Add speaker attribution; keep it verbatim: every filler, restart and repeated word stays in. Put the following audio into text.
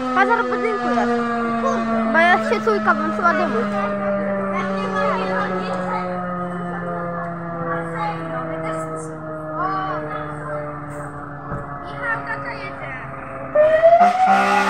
Speaker 1: Bazar budynku jest. Bo ja się cójka włączyła dymu.
Speaker 2: Michał, tata jedzie.